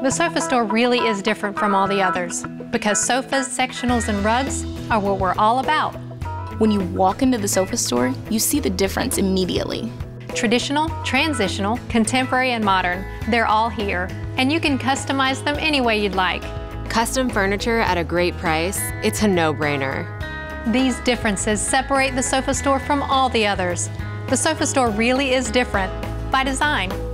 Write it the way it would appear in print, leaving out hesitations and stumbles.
The sofa store really is different from all the others because sofas, sectionals, and rugs are what we're all about. When you walk into the sofa store, you see the difference immediately. Traditional, transitional, contemporary, and modern, they're all here, and you can customize them any way you'd like. Custom furniture at a great price, it's a no-brainer. These differences separate the sofa store from all the others. The sofa store really is different by design.